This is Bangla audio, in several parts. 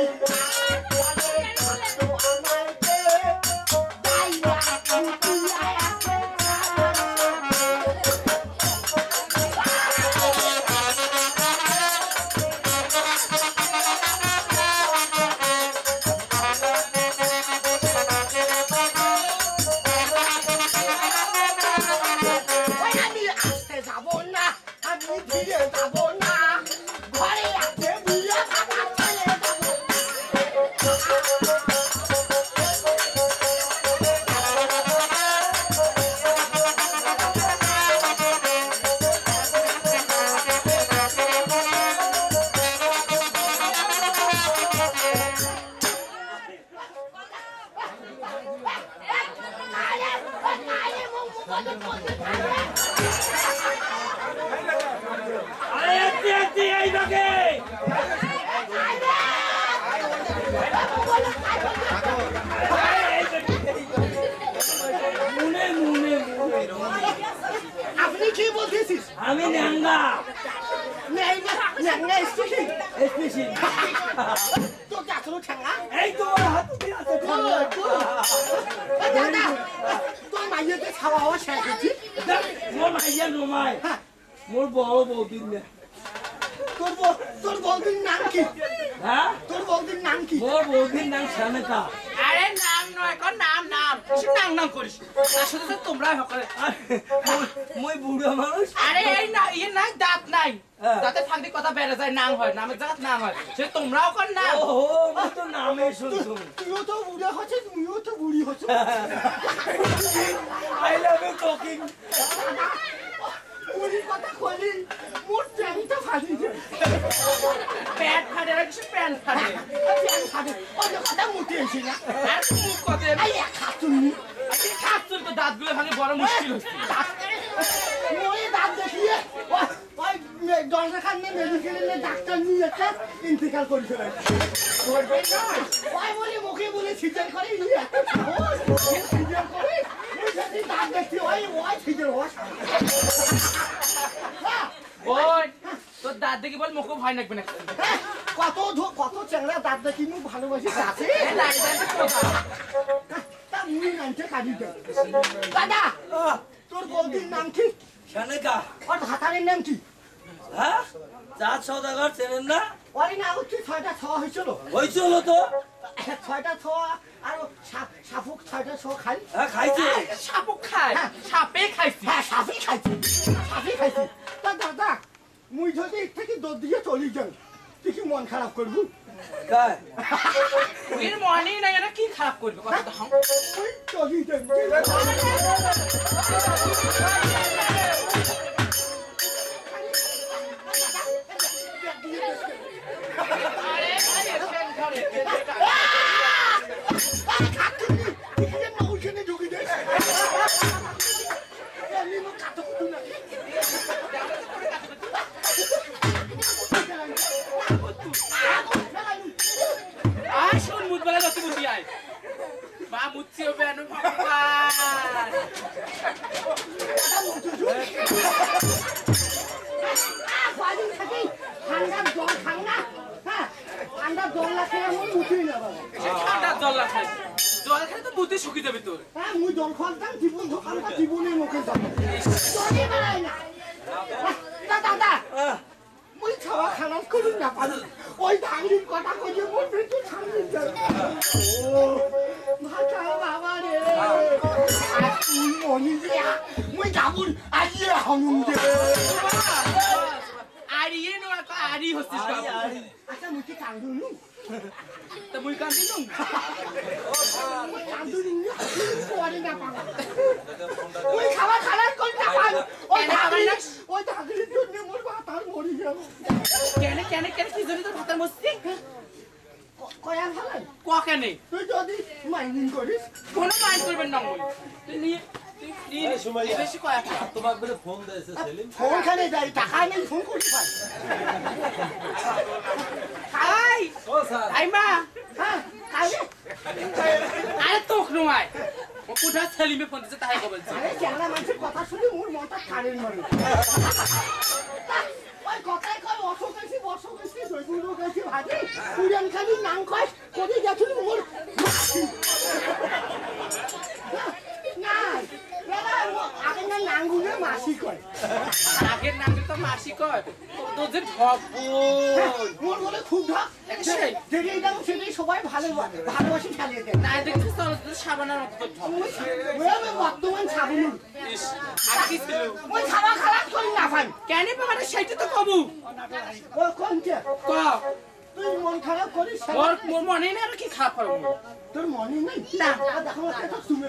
আপনি কি বলতেছিস? আমি ন্যাংগা ন্যাংগা স্পেশাল স্পেশাল তো যাচ্ছিল ঠ্যাঙ্গা এই তোমার হাতে আছে দাদা তোর মাইয়াকে খাওয়া হওয়া শেষ হয়েছি মোর মাইয়া নমাই মোর বড় বৌদিন তোর বৌদির নাম কি? হ্যাঁ তোর বৌদির নাম কি? মোর বৌদির নাম শানেকা। আরে নাম নয় কোন নাম কিছু নাম করিস আসলে তোমরাই হকরে মই বুড়া মানুষ আরে এই না ইয়ে নাই দাঁত নাই দাঁতে ফাঁকদি কথা বেড়ে যায় নাম হয় নামের জায়গা নাম হয় সে তোমরাও কোন নাম ও মই তো নামে শুনছো তুইও তো বুড়া হচ্ছে তুমিও তো বুড়ি হচ্ছ আই লাভ ইউ টকিং বুড়ির কথা কইলি মোর প্যান্টটা ফাটিছে প্যান্ট ফাটে আর কিছু প্যান্ট ফাটে প্যান্ট ফাটে ওই কথা মুটে এসে না আর মুখ কথা এই খাতুনি খাচ্ছুর তো দাঁতগুলো ভাঙে বড় মুশকিল হচ্ছে ওই দাঁত দেখিয়ে ওই দরজা খানে মেডিকেলে ডাক্তার নিয়ে একটা ইন্তেকাল করে ফেলে করবে না ওই বলে মুখে বলে সিজার করে নিয়ে একটা সিজার করে ওই যদি দাঁত দেখি ওই সিজার ওই ওই তোর দাঁত দেখি বল মুখ ভয় লাগবে না কত চ্যাংড়া দাঁত দেখি মুখ ভালোবাসি আছে তা মুই নামছে কাটি দাদা তোর বৌদির নাম কি? শানেকা। ওর ভাতারের নাম কি? হ্যাঁ চাঁদ সওদাগর চেনেন না? ওই না হচ্ছে 6টা 6 হয়েছিল হয়েছিল তো 6টা 6 আর সাপুক 6টা 6 খাই হ্যাঁ খাইছে সাপও খায় সাপে খাইছি হ্যাঁ সাপই খাইছি তা দাদা মুই যদি থেকে দৌড় দিয়ে চলি যাই তুই কি মন খারাপ করবি? কাই এর মর্নিং না এটা কি খারাপ করবে কথা হাম ওই চলি যাই আসুন মুদবেলা যত বুঝি আয় মা মুচ্ছিও বেন ভগবান ঠান্ডা জল লাগে এমন মুখে যাবো ঠান্ডা জল খাই জল খেলে তো বুদ্ধি শুকিয়ে যাবে তোর হ্যাঁ মুই জল খাওয়াতাম জীবন দোকানটা জীবনের মুখে যাবো দাদা মুই খাওয়া খারাপ করি না পারি ওই ধাঙ্গির কথা কইছে মোর পেটে ঠান্ডা যায় ও ভাষা বাবা রে আর তুই মনি দিয়া মুই যাবুর আইয়ে হনুম দে আড়িয়ে নো আড়ি হচ্ছিস আচ্ছা মুই কি কান্দুলু তা মুই কান দিলুম কান্দুলু পরে না পাবা মুই খাওয়া খারাপ করি না পারি ওই ধাঙ্গির জন্য মোর ভাতার মরি যাব কেন কি জন্য তোর ভাতার মস্তি কয়া ভালো ক কেন তুই যদি মাইনিং করিস কোনো মাইন্ড করবেন না মুই তুই নিয়ে বেশি কয়া তোমাক বলে ফোন দিয়েছে সেলিম ফোন খানে যাই টাকা নেই ফোন করি পাই খাই ও স্যার আই মা হ্যাঁ কালে আরে তোক নয় ও কোথা সেলিমে ফোন দিছে তাই কবলছি আরে জানা মানুষের কথা শুনে মোর মনটা কারেন্ট মারে ওই কথাই কই অসুখ হইছি জয়পুর গেছি ভাজি কুরিয়ান খালি নাম কয় করে গেছিল মোর না আগের না নাঙ্গুলে মাসি কয় আগের নাম তো মাসি কয় তোদের ঢপ মোর বলে খুব ঢক যেটাই দাম সেটাই সবাই ভালোবাসি চালিয়ে দেয় না দেখছিস তো সাবানের মতো তোর ঢপ বর্তমান সাবুন আর কি ছিল ওই খাওয়া খারাপ করি না ভাই কেন বাবা সেইটা তো কবু ও কোনটা ক তুই মন খারাপ করিস মোর মনে নেই আর কি খারাপ করবো তোর মনে নেই না দেখো তুমি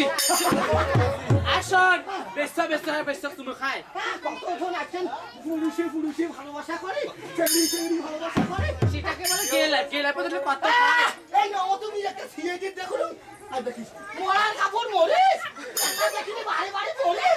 আসন বেশ তুমি খায় কতজন আছেন পুরুষে ভালোবাসা করে চেংড়ি ভালোবাসা করে সেটাকে বলে গেলা পদ্ধতি কত এই না তুমি একটা সিয়ে দিয়ে দেখো আর দেখিস মরার কাপড় মরিস দেখিনি বাড়ি মরিস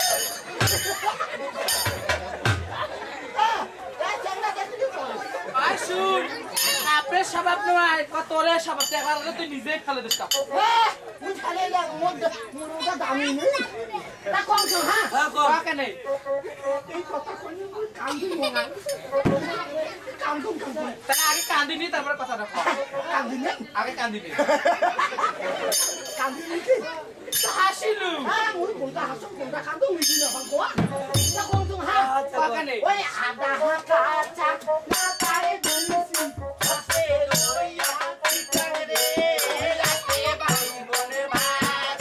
আসুন আপনার স্বভাব নয় তোরে স্বভাব দেখা তুই নিজে খেলে দিস তুই খেলে মোরটা দামি নেই তা কম তো হ্যাঁ কেন এই কথা শুনে কান্দি মনে কান্দুম তাহলে আগে কান্দিনি তারপরে কথাটা কান্দি নেই আগে কান্দিনি কান্দি নেই হাসিলু হ্যাঁ মুই কোনটা হাসো কোনটা কান্দো মিছি না ভাগো তা কোন তুমি হ্যাঁ কেন ওই আদা কাঁচা না পারে দুলসি পাশে রইয়া চিকন রে রাতে বাড়ি বনে ভাত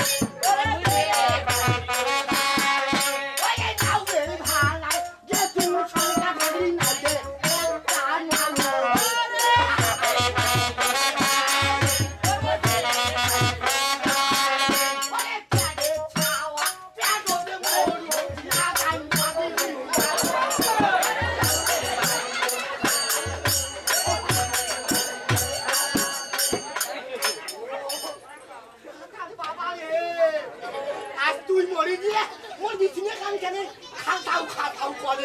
ওই নাও রে ভালা যে তুমি সঙ্গা ধরি না দে তা না তুই মরি দিয়ে মোর বিছিনে কান কেন খাও করে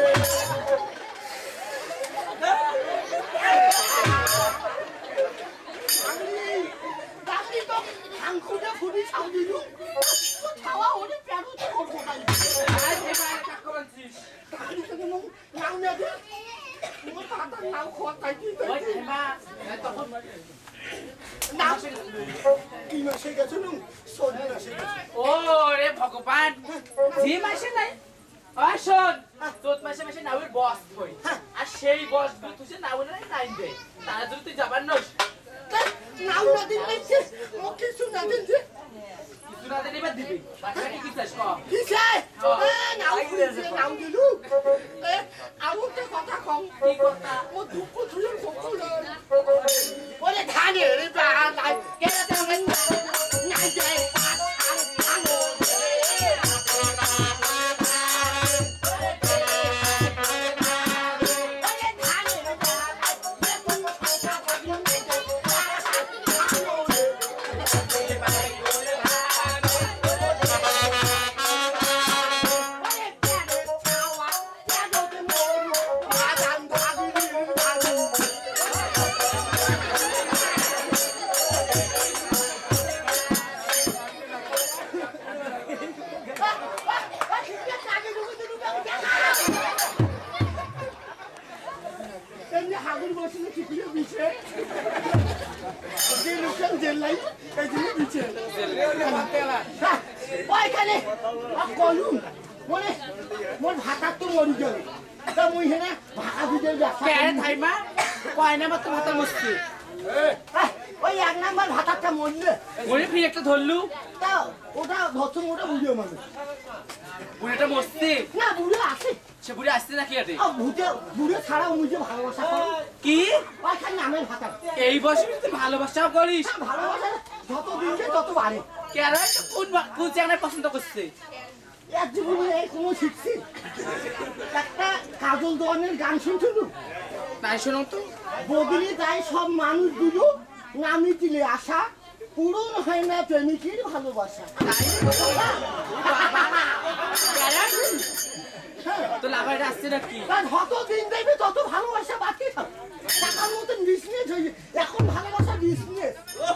তো হাঙ্কুটা ফুটি ছাউ দিলু ছাওয়া ওরে পেরু তো করবো না নাও না দে মোর পাতা নাও খোয়া তাই নাও কি মাসে গেছো নু সোনি মাসে ও রে ভগবান যে মাসে নাই আসুন তোর মাসে নাওয়ের বস হই আর সেই বস তুই নাওয়ের টাইম দে তারা যদি তুই যাবার নস নাও না দিন নাইছে ও কিছু না দিন যে কিছু না দিলে দিবি বাকি কি চাস কর কি চাই নাও দিলু আর একটা কথা কম কি কথা ও দুঃখ তুই কখন ওরে ধানে রে বালাই কেন তেমন না যায় আর আলো হাগুর বসে চিপিয়ে বিছে যে লোকাল জেল লাই এই যে বিছে ওইখানে কলু মনে মোর ভাতা তো মরি গেল তা মুই হেনা ভাতা দিতে যাচ্ছি কে থাইমা কয়না মত ভাতা মস্তি ওই এক নাম্বার ভাতাটা মরলে ওরে ফিরে একটা ধরলু তা ওটা ধরছো ওটা বুঝিও মানুষ বুড়িটা মস্তি না বুড়ো আছে সে বুড়ি আসছে নাকি আরে বুড়ো ছাড়া মুঝে ভালোবাসা করো কি ওইখানে নামের ভাতা এই বয়সে তুই ভালোবাসাও করিস ভালোবাসা যত দিন যায় তত বাড়ে কেন কোন চ্যানেল পছন্দ করছে এক জীবনে এই কোনো শিখছি একটা কাজল দোয়ানের গান শুনছিল তাই শোনো তো বদলে যায় সব মানুষগুলো নামি দিলে আশা পূরণ হয় না প্রেমিকের ভালোবাসা তো লাভাইটা আসছে নাকি যত দিন দেখবে তত ভালোবাসা বাড়তে থাক টাকার মতন বিজনেস হয়েছে এখন ভালোবাসা বিজনেস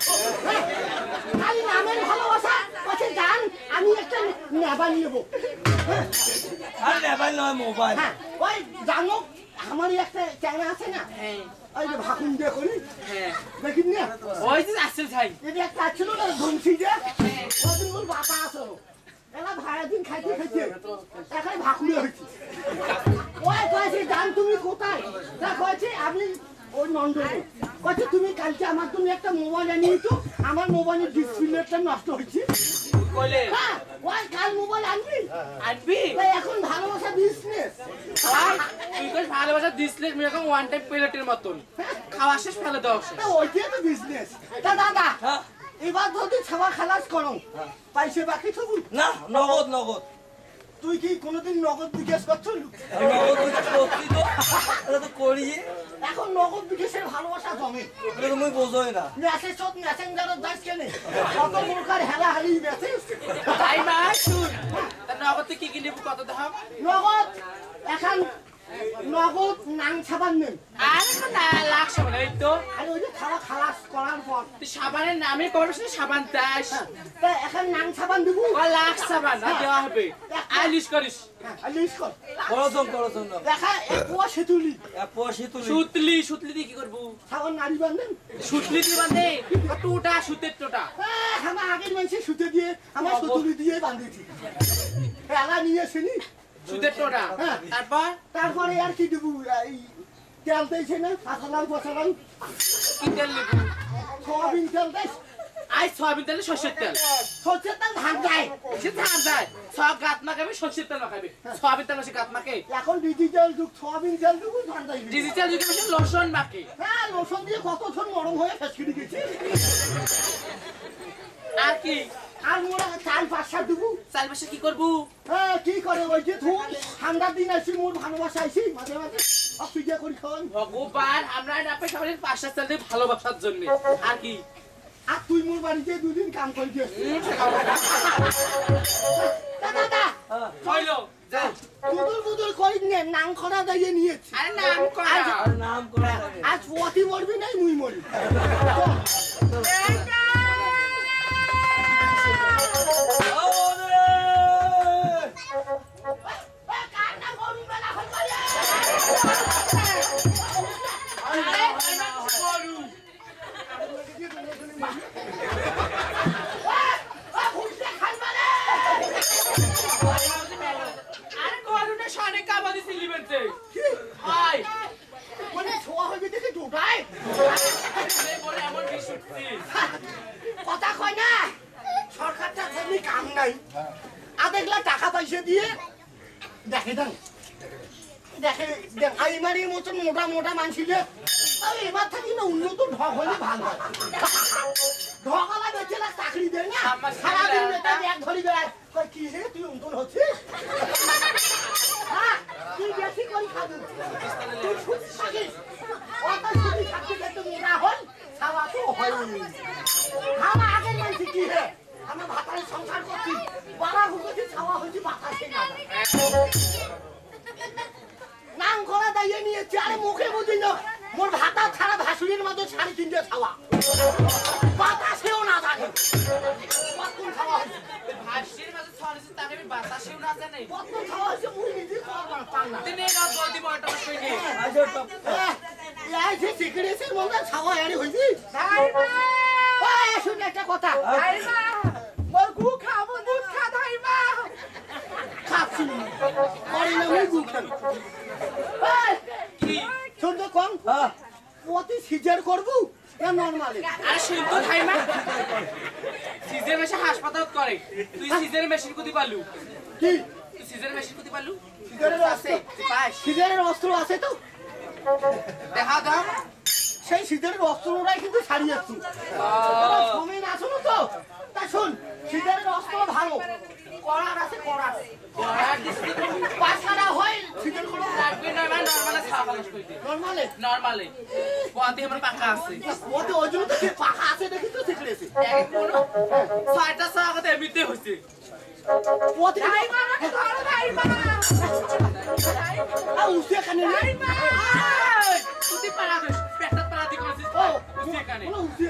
খালি নামের ভালোবাসা বলছে জান আমি একটা নেবা নিয়ে আর নেবাইল নয় মোবাইল হ্যাঁ ওই জানো আমার এক একটা চ্যাংড়া আছে না হ্যাঁ ওই যে ভাকুন দিয়ে করি হ্যাঁ দেখিন না ওই যে আসছে ভাই এটা একটা ছিল না ধুমসি যে ওদিন বল বাতা আসো এলা ভাড়া দিন খাইতে খাইতে এখানে ভাকুড়ে হয়েছে ওই কয়েছে জান তুমি কোথায় না কয়েছে আমি ওই নন্দনে কয়েছে তুমি কালকে আমার তুমি একটা মোবাইল আনিয়ে তো আমার মোবাইলের ডিসপ্লেটা নষ্ট হয়েছে বলে হ্যাঁ ওই কাল মোবাইল আনবি আনবি তাই এখন ভালোবাসা বিজনেস ভাই তুই কই ভালোবাসা দিসলে এরকম ওয়ান টাইম প্লেটের মতন খাওয়া শেষ ফেলে দাও শেষ ওইটাই তো বিজনেস তা দাদা এবার যদি ছাওয়া খালাস করো পয়সা বাকি থবু না নগদ নগদ তুই কি কোনোদিন নগদ বিকাশ করছো নগদ বিকাশ করছি তো এটা তো করি এখন নগদ বিকাশের ভালোবাসা জমে এটা তো মুই বোঝোই না মেসেজ সব মেসেঞ্জারের দাস কেনে কত প্রকার হেলা হালি মেসেজ তাই মা শুন তা নগদ তুই কি কি নেব কত দাম নগদ এখন নগদ নাং সাবান নেন আরে না লাগছে বলে এই তো আর ওই যে খাওয়া খালাস করার পর তুই সাবানের নামে করছিস না সাবান দাস তা এখন নাং সাবান দিব ও লাখ সাবান না দেওয়া হবে আইলিশ করিস আর লিস্ট কর করছন না দেখা এক পোয়া সেতুলি এক পয়সা তুলি সুতলি সুতলি দিয়ে কি করবো সাবান নারী বান্ধেন সুতলি দিয়ে বাঁধে টুটা সুতের টোটা আমার আগের মানুষের সুতে দিয়ে আমার সুতুলি দিয়ে বাঁধিয়েছি এলা নিয়ে আসেনি সুতের টোটা তারপর তারপরে আর কি দেবো এই তেল দিয়েছে না কাঁচালাল পচালাল কি তেল নেবো সোয়াবিন তেল দেয় আই সয়াবিন তেলে সর্ষের তেল সরষের তেল ধান দেয় সে ধান দেয় সব গাত মাখাবে সর্ষের তেল মাখাবে সয়াবিন তেল সে গাত মাখে এখন ডিজিটাল যুগ সোয়াবিন তেল দেবো ধান দেয় ডিজিটাল যুগে বসে লসন মাখে হ্যাঁ লোসন দিয়ে কত জন নরম হয়ে ফেসকিটি গেছে আর কি আর মোরা চাল পাঁচশা দেবো চাল বসে কি করবো হ্যাঁ কি করে ওই যে ধুন ঠান্ডার দিন আসি মোর ভালোবাসা আইসি মাঝে মাঝে অসুবিধা করি খাওয়ান ভগবান আমরা না পেয়ে সবাই পাঁচটা চাল দিয়ে ভালোবাসার জন্য আর কি আর তুই মোর বাড়িতে দুদিন কাম করে দিয়েছিস দাদা হইলো যা বুদুল বুদুল করি নে নাং খরা দিয়ে নিয়েছি আরে নাম করা আর নাম করা আজ পতি মরবি নাই মুই মরি আরে করুণা শানে কাবা দিছি লিবেনতে হাই মানে ছোয়া হয়ে গেছে টোটাই বলে এমন বিশুদ্ধি কথা কয় না সরকারটা তেমনি কাম নাই আধেকলা টাকা পয়সা দিয়ে দেখে দেন দেখে আইমারির মতন মোটা মোটা মানছিল তাহলে এবার থাকি না উন্নত ঢক হলে ভালো হয় ঢকালা বেঁচে না চাকরি দেয় না সারাদিন বেটা এক ধরি বেড়ায় কই কি রে তুই উন্নত হচ্ছিস হ্যাঁ তুই বেশি করে খাবি তুই ছুটি থাকিস অত ছুটি থাকতে থাকতে মোটা হল খাওয়া তো হয় আমার আগের মানছি কি রে আমরা ভাতারে সংসার করছি বাবা ভুগেছি খাওয়া হয়েছি বাতাসে না নাম করা দাইয়ে নিয়েছি আরে মুখে বুঝি না মোর ভাতা ছাড়া ভাসুরির মতো 3.5 খাওয়া বাতাসেও না জানে কতক্ষণ খাওয়া হয়েছে ভাষির মাঝে ছড়েছে তাকে আমি বাতাসেও না জানে কতক্ষণ খাওয়া হয়েছে মুই নিজে করবার পার না দিনে রাত বদি বড়টা বসে নি আজও টপ এই যে সিগারেটের মধ্যে খাওয়া এরি হয়েছি শুনে একটা কথা মোর গু খাবো দুধ খা ধাইমা খাচ্ছি করি না মুই গু খাবি কি শুনতো কম প্রতি সিজার করবো না নরমালি আরে শুনতো খাইমা সিজের মেশিন হাসপাতাল করে তুই সিজের মেশিন কুদি পালু কি তুই সিজের মেশিন কুদি পালু সিজারের আছে পাস সিজারের অস্ত্র আছে তো দেখা দাও সেই সিজারের অস্ত্রটাই কিন্তু ছাড়িয়েছি সময় না শোনো তো তা শোন সিজারের অস্ত্র ভালো করার আছে করার আর দিছি পাঁচখানা হয় সিজার কোনো লাগবে না নরমালে সাবাস কইতে নরমালে নরমালে পথে আমার পাকা আছে ওতে ওই জন্য তো সে পাখা আছে দেখি তো সিগারেছে এক কোন ছয়টা সাগতে এমনিতে হইছে ওতে উসে কানে নাই তুই পারা দিস পেটটা পারা দি করছিস ও উসে কানে উসে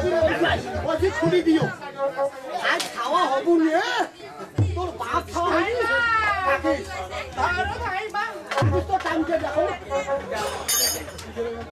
ওই খুলি দিও আজ খাওয়া হবু নে তোর বাপ খাওয়া হইবে কি? ধরো ভাই মা তো টাইমটা দেখো